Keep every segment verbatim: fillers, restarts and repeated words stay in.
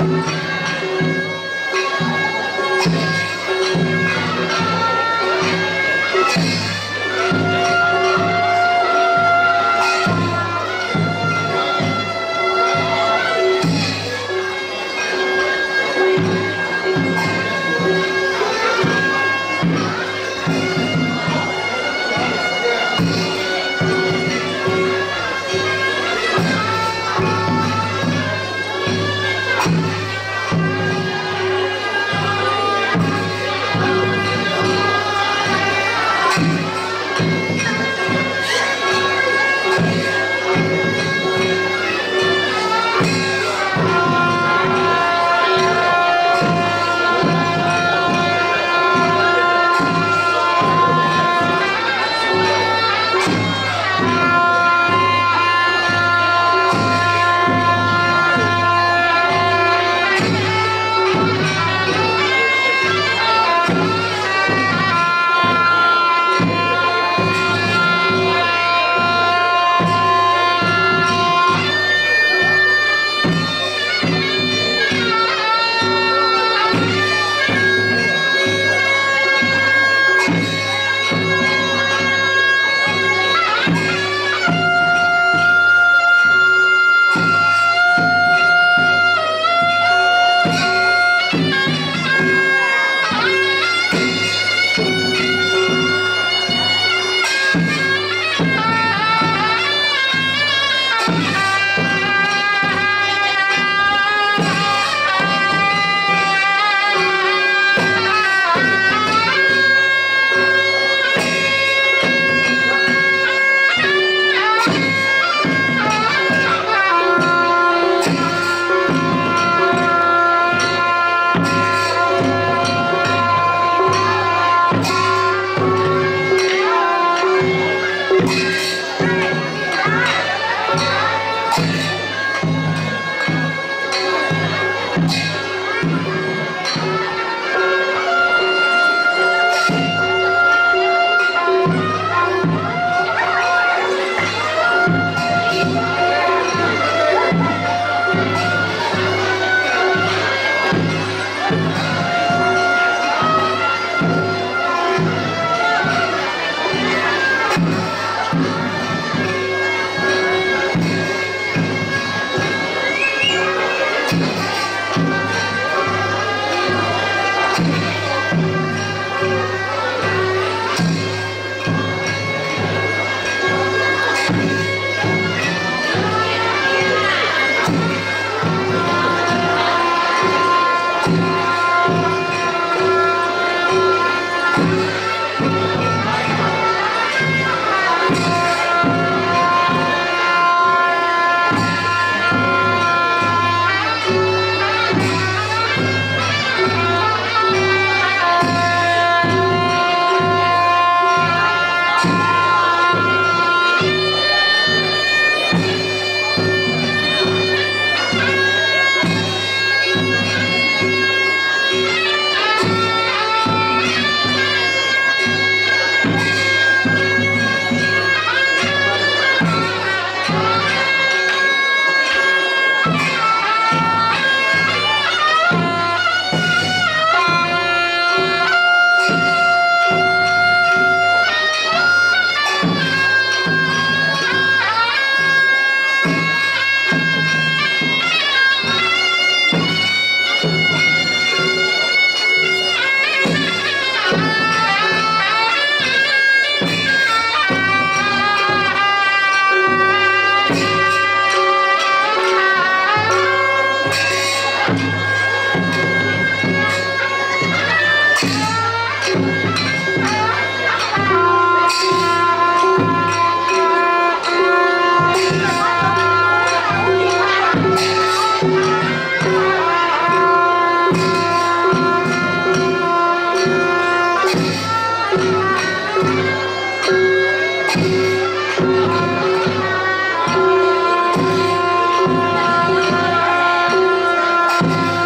Thank you.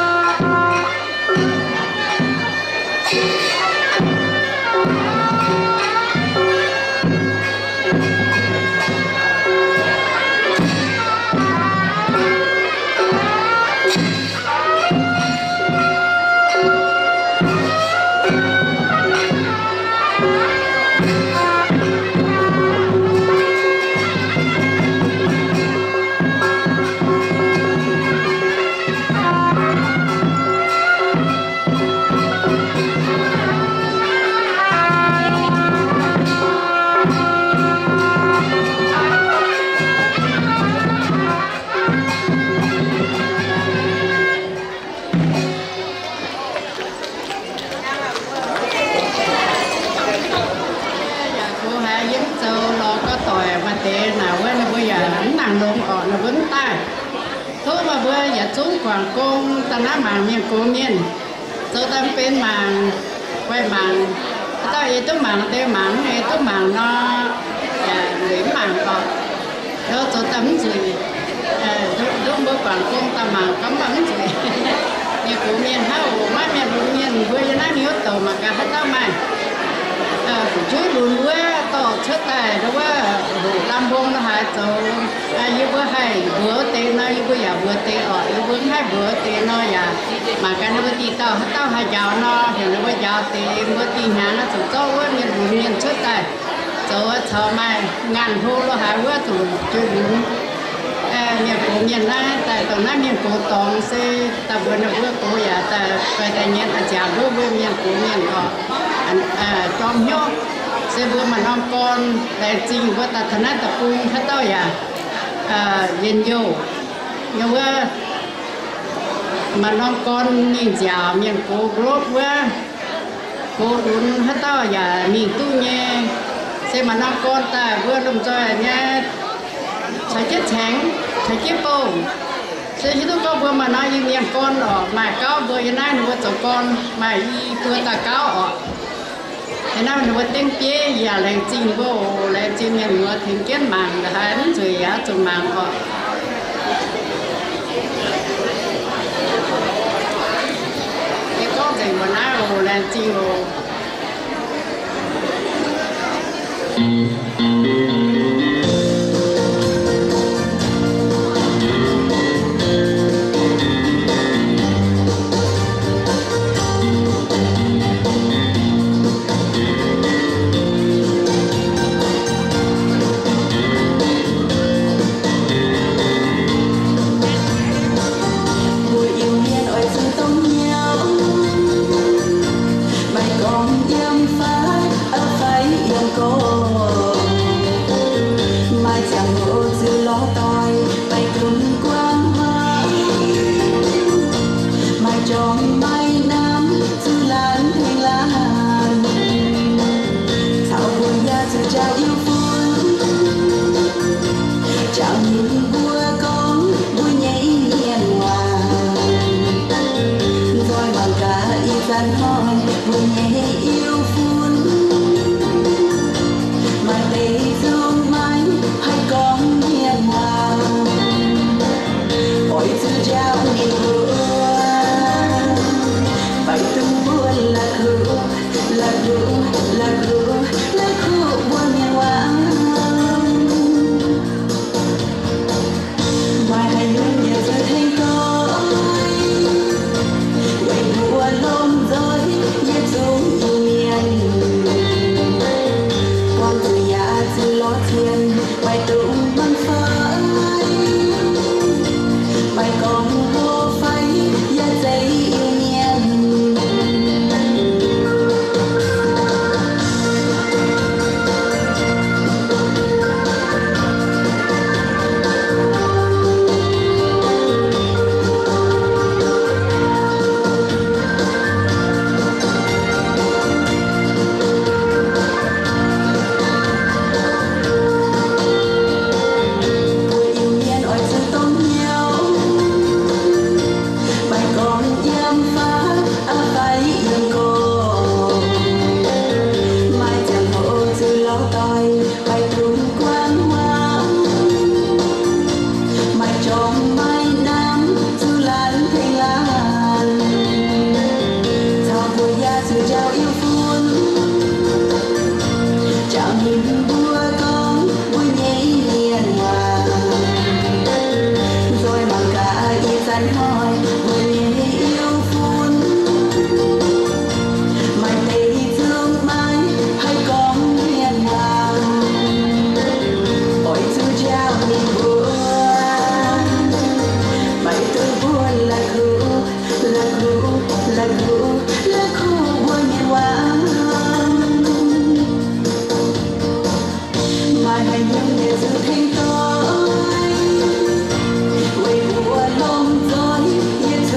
chúng quảng công ta nói màng miền cố miền số ta bên màng quay màng ta ấy tôi màng tê màng ấy tôi màng nó lấy màng còn đó số tấm gì lúc lúc bữa quảng công ta màng cắm bắn gì miền cố miền hao má miền cố miền vừa cho nó nhiều tàu mà cả hết tao mày chú luôn bữa to chết tài đó quá làm bông nó hai tàu ai bữa hai bữa tê nó bữa giờ bữa tê ở bữa hai bữa tê nó giờ mà cái nó đi tàu hết tàu hai giàu nó thì nó bữa giàu tê bữa tê nhà nó tụi cháu quá miền bùn miền chết tài cháu cháu mày ngàn hô nó hai bữa tụi chú bún miền cổ miền na tại tàu na miền cổ tòng xe ta bữa nó bữa cổ giờ ta phải tại nhà ta chào bữa bữa miền cổ miền họ à trong nhau sẽ bữa mà non con đại trình bữa ta thân ta pung hết tao ya à yên vô nhưng mà mà non con nhìn chào miền cổ group quá cổ đúng hết tao ya miền tu nhé sẽ mà non con ta bữa lùm cho nha sai chết sáng sai chết bông sẽ chỉ tôi có bữa mà nói như miền con đó mà cao bữa như này nó cho con mà y bữa ta cao ở thế nào nó tiếng kia giờ lên trình vô lên trình miền ngựa thiên kiến màng là hai đến rồi á chừng màng họ cái có gì mà nói lên trình vô Hãy subscribe cho kênh Ghiền Mì Gõ để không bỏ lỡ những video hấp dẫn.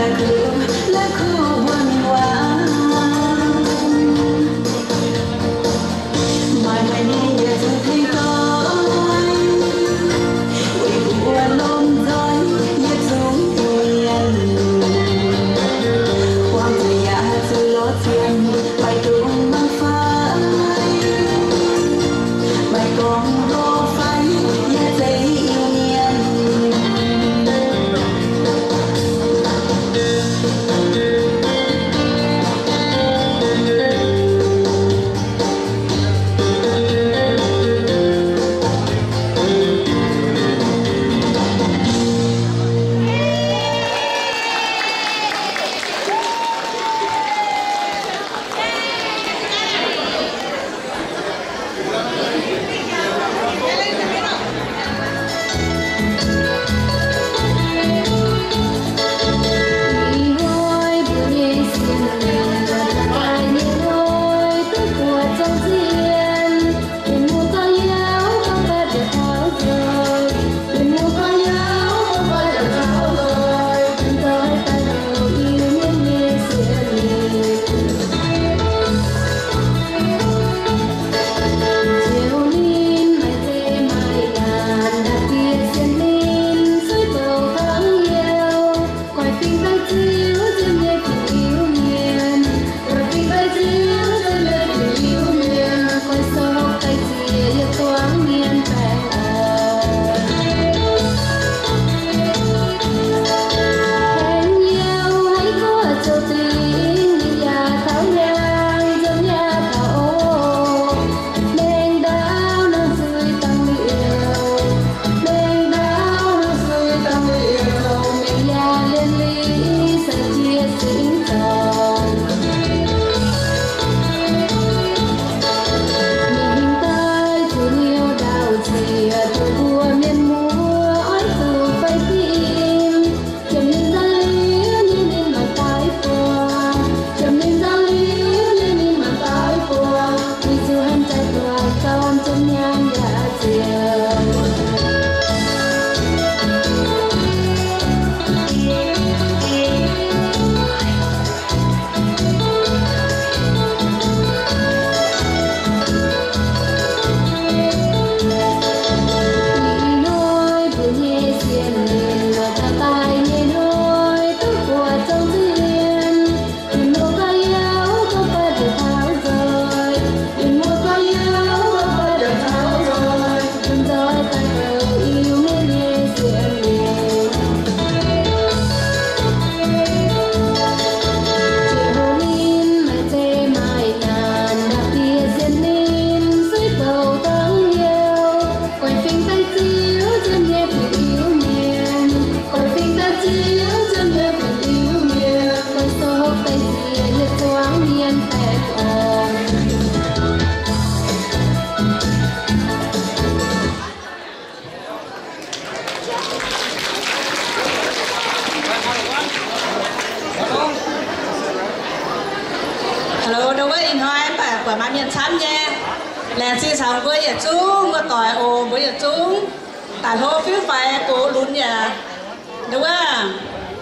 của má miền Sam nha là si sòng với giờ chú có tỏi ồ với giờ chú tại hồ phiếu phải cổ lún nhà đúng không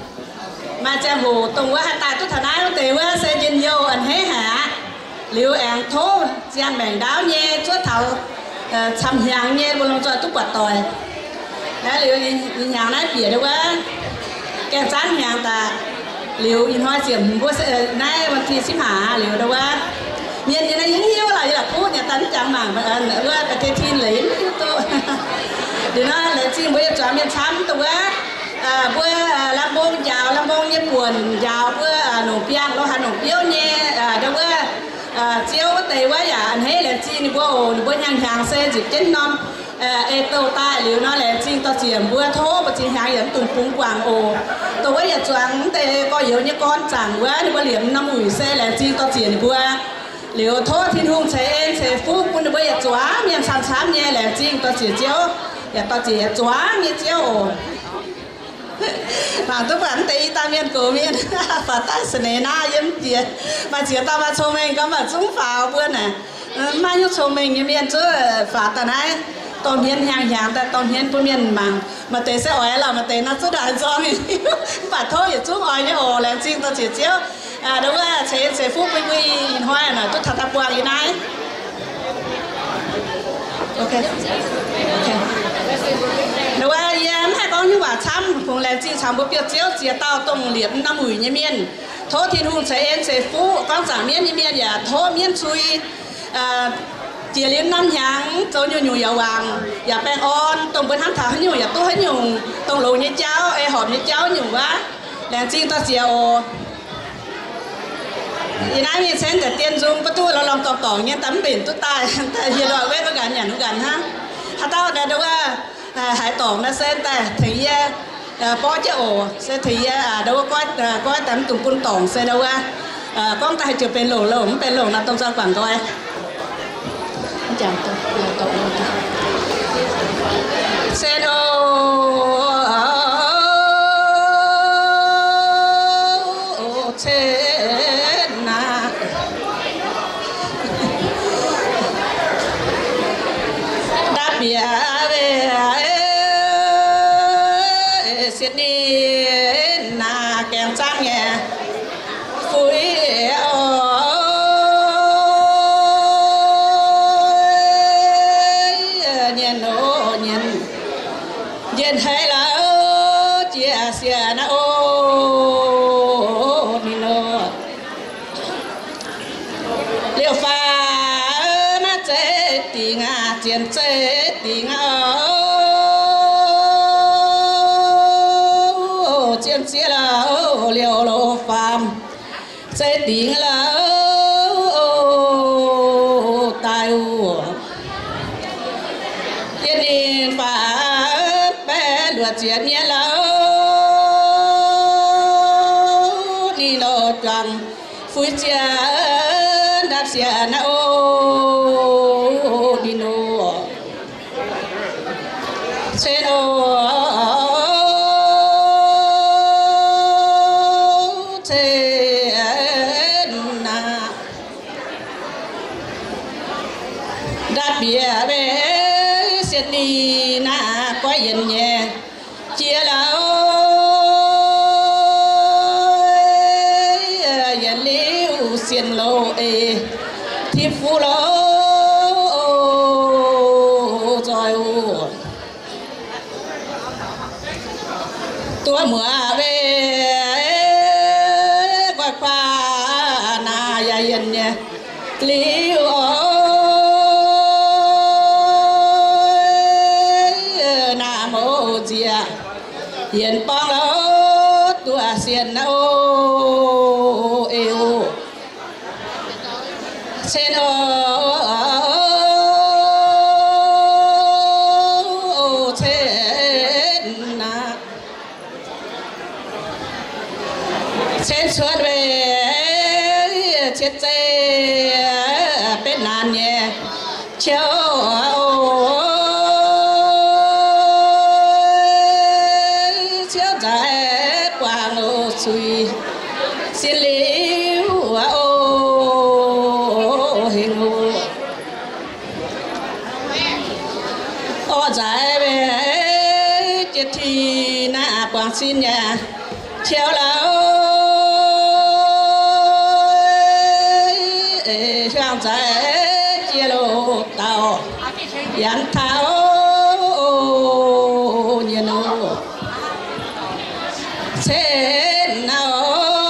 mà cha hồ tung quá hai tay tôi thằng ai nó tề quá sẽ nhìn vô anh hết hả liệu ăn thố gian mèn đáo nha chúa thầu xăm hàng nha buồn lòng cho tôi quạt tỏi đó liệu nhà nãy bỉa đúng quá kem chán hàng ta liệu in hoa xiêm bữa nayวันที่สิบห้าliệu đâu quá miền như này những hiếu là như là cũ nhà tấn chẳng mà nữa cái cái thiên lấy tôi để nó là xin bữa cho miền Sam tôi quá bữa làm bông giàu làm bông như buồn giàu bữa nổ piang lo hà nổ piếu nha đâu quá chiếu tề quá giả anh hết là xin bữa bữa nhang hàng xe dịp chết non ê tô tai liệu nó là xin to chiềm bữa thố và xin hàng dẫn tùng phúng quảng ồ tôi quá giờ choáng tề có yếu như con chẳng quá bữa liệm năm ủi xe là xin to chiềm bữa liệu thố thiên hùng sẽ em sẽ phúc quân bữa giờ chóa miền Sam Sam nha là xin to chiềm chiếu giờ to chiềm chóa như chiếu ồ mà tôi vẫn thấy ta miền cổ miền và ta sẽ na yếm tiền mà chỉ ta mà cho mình có mà chúng pháo bữa này mai nhúc cho mình như miền chứ phá tận này tôm hiên hàng hàng ta tôm hiên bữa miền mà mà tế sẽ ói là mà tế nó rất là do mình phải thôi để chút ói như ồ làm chi ta chỉ chiếu à đúng là chế chế phúc với với hoa là tôi thật thật buồn như này ok ok đúng là em hai con như bà chăm cùng làm chi chăm bữa biết chiếu chia tao tông liệt năm mùi như miền thố thiên hùng chế em chế phú con giả miên như miền và thố miên chui chia liên năm hàng cho nhiều nhiều giàu vàng và bèn on tông bên hắn thả nhiều và tôi hết nhiều tông lù như cháu e họp như cháu nhiều quá làm chi ta chiều thì nãy mình xem để tiền dùng bắt tôi là lòng tỏ tỏ như tấm biển tôi tài hiện rồi với cái gần nhà nó gần ha hà tao đã đâu à hải tổng nó xem ta thì bó chứ ổ sẽ thì đâu có có tấm tùng quân tổng sẽ đâu à con ta chụp bên lỗ lỗ bên lỗ là tông ra quảng coi chào tôi cậu xe đâu trên na đáp bia về xin đi na kèm trang nhẹ phối yên hay là chia sẻ na ô mi nô liều pha na chế tình à chiến chế tình à chiến chế là liều lô phàm chế tình là tai u yên yên pha luật chuyện nhé lâu đi lộ tròn phui chia đạp xe na ô đi nô trên ô trên na đạp bia về xe đi na có yên nhẹ chia là yên liu xiên lô ê thì phu lô rồi tua mùa về qua qua na ya yên nhé liu hiện bong lô tua xiên ô yêu sen ô sen na sen suốt về chết chết bên nàn nhẹ chiếu suy xin liu ô hình hồ ô giải về chết thì na quảng xin nhà treo lão hoang giải chia lô tàu yến tháo nhiên ô trên nào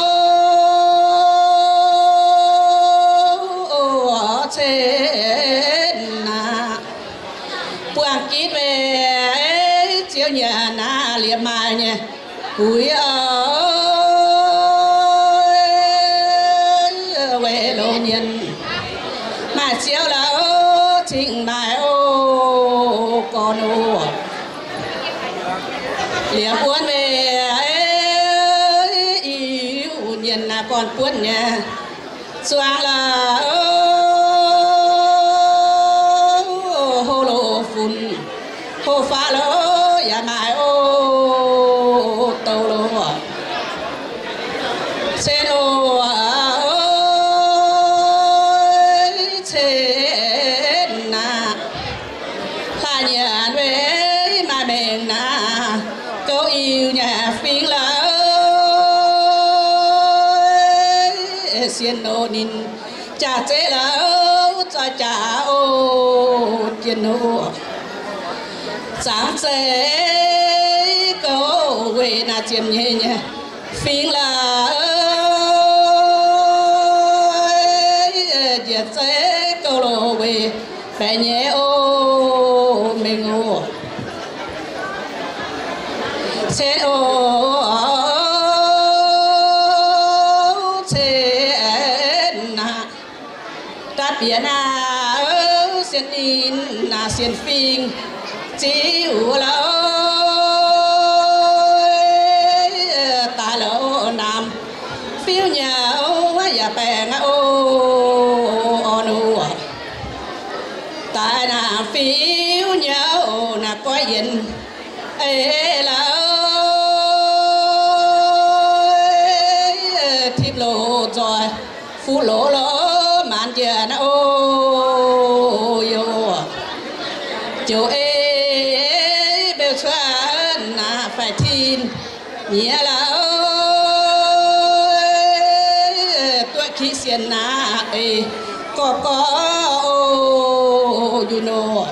trên na quảng kít về chiếu nhà na liệp mai nhé cúi ơi về lô nhân mà chiếu là ô trình bài ô con ô liệp buôn về là còn cuốn nhà xoang là hồ lô phun hồ pha lô ya mai ô tàu lô sen ô trên na pha nhà xiên nô nín cha chế là ô cha cha ô tiền nô sáng chế câu về na chiêm nhẹ nhẹ phiền là diệt chế câu lộ về phải nhẹ ô mình ô chế ô chế na ta biển na xiên in na xiên phiền chiu lâu ta lâu nam phiêu nhau ya bè ngã ô nụ ta na phiêu nhau na coi yên ê lâu thiệp lộ rồi phu lỗ lỗ màn giờ na ô yo chiều ê na phải tin nhớ là tuổi khi xiên na ê có có you know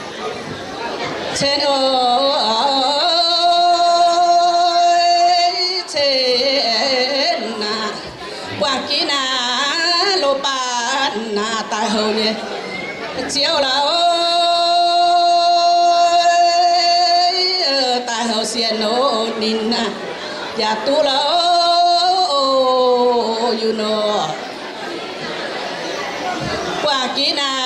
trên ơi trên na quang kỹ na lô ba na tai hậu nhé chiều là xiên nô nín na ya tu la you know qua kỹ na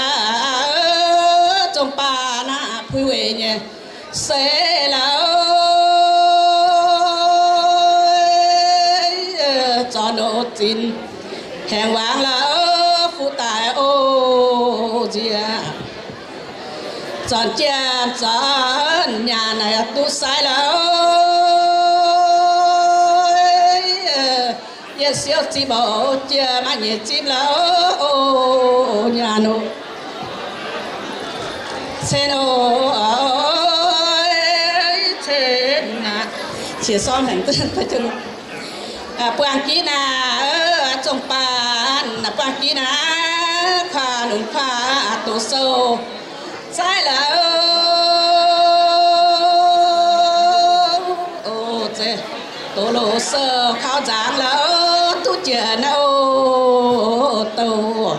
trong pa na phui về nhé sẽ là cho nô tin hẹn vàng là phụ tài ô gì chọn chém chọn nhà này tu sai là ye siêu chim bò chia mà nhẹ chim là nhà nô xe nô thế na chỉ son thành tên thôi chứ quang kỹ na trong pan na quang kỹ na khoa nung khoa tổ sâu sai là ô thế tổ lô sơ khao giang là tu chuyện ô tổ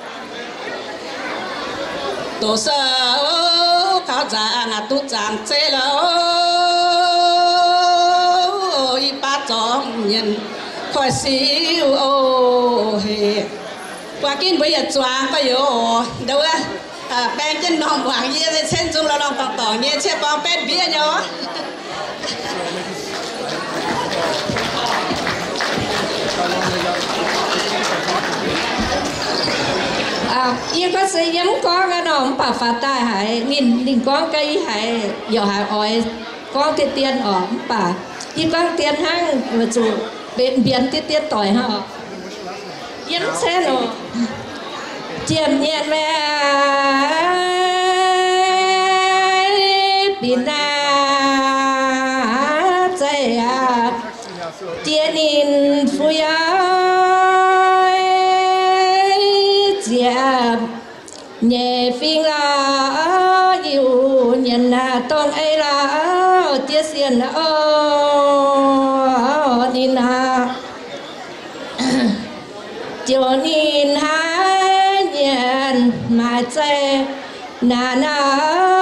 tổ sơ khao giang là tu giang chế là y ba chọn nhân khỏi xíu ô hề qua kinh bây giờ choáng có yếu đâu á à bên chân nòng hoàng gì thì trên chung là lòng tỏng tỏng như chế bóng bên bia nhó à yên có sự yếm có cái nòng bà phá tai hải nghìn nghìn con cây hải dạo hải ỏi con tiền tiền ở bà yên con tiền hang mà chủ bên biển tiền tiền tỏi ha yếm xe nó chiêm nhẹ về biển na chạy à tiền in phui ơi chiêm nhẹ phiền là yêu nhận là tông ấy là tiếc xiên ở nín ha chiều nín ha nhận mà chạy na na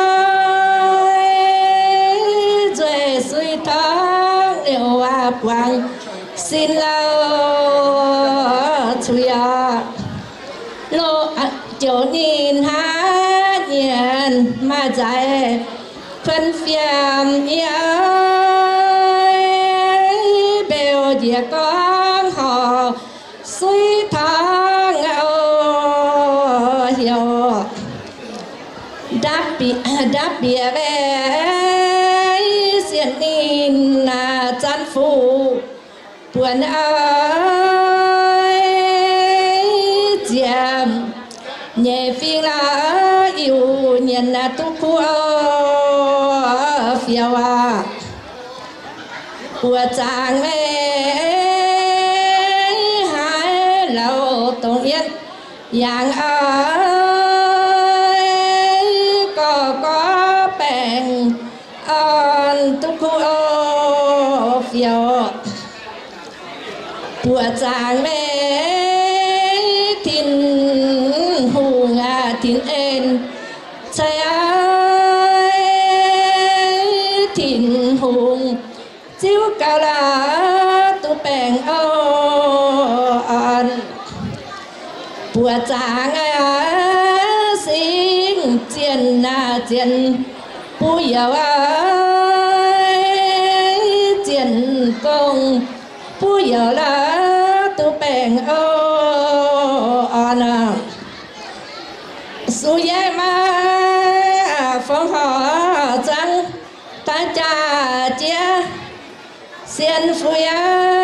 rồi suy thoáng đều à quang xin lâu chui à lô chiều nín ha nhận mà chạy phân phiền ơi bèo dìa con họ suy thoáng hiểu đáp bị đáp bìa về xiên nín là chăn phủ buồn ơi chiêm nhẹ phiền là yêu nhận là tu khu phiêu à của chàng mê hai อย่างเอ้ยก็ก็แป่งอ่อนทุกคู่เฟียวปวดจางแม่ทินหูงาทินเอ็นใช่ทินหูจิ้วกาลาตุแป่งอ่อนปวดจางไอ้สิงเจียนนาเจียนผู้เยาว์เจียนกงผู้เยาว์ละตุแป่งอ่อนสุยายมาฟงหอจังตาจ่าเจียเสียนฟุย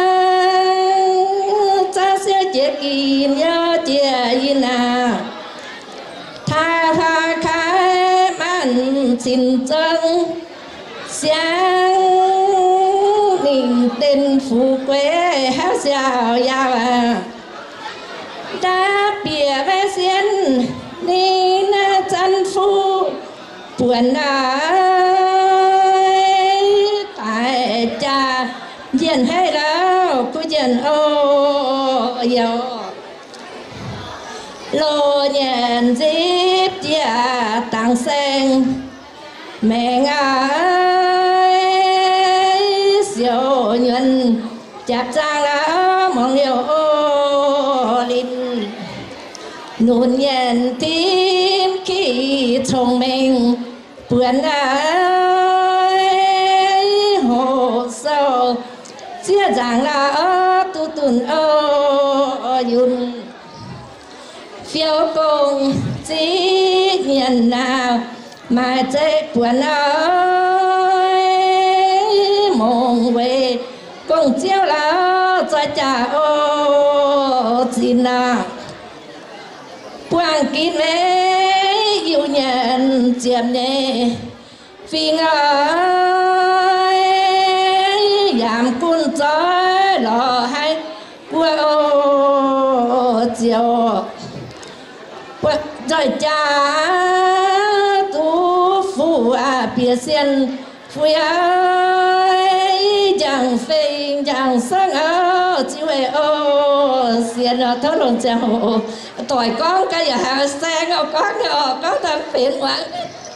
จะเสียเจียกินยอเจียยินาถ้าพาขายมันสินจังเสียงนิ่งเต้นฟูเกวหาเสียวยาวดาเปียแม่เสียนนี่น่าจันฟูปวนนาตายจ่าเย็นให้แล้วกูเย็นโอ้ยโลเย็นจิบเจียต่างเซงแม่งไอ้เสียวเงินจับจางแล้วมองเดียวลินนุ่นเย็นทีมขี้ชงเมงเปื่อนไอ้โหเศร้าเสียจางแล้วตุตุนโอยุนเฟียวกงจีเงียนนาวมาเจ็บปวดน้อยมองเวกงเจียวแล้วใจจ่าโอจีนาปวงกินเมอยู่เย็นเจียมเนฟิงเอ้ยยามกุนจอยรอให้กลัวโอเจียวปวดใจจ่าตูฟูอาเปียเซียนฟูยจังเฟิงจังสังเออจิเวโอเสียนเท่าลงเจ้าต่อยก้องก็อย่าหาแซงเอาก้องออกก็ทำเป็นหวัง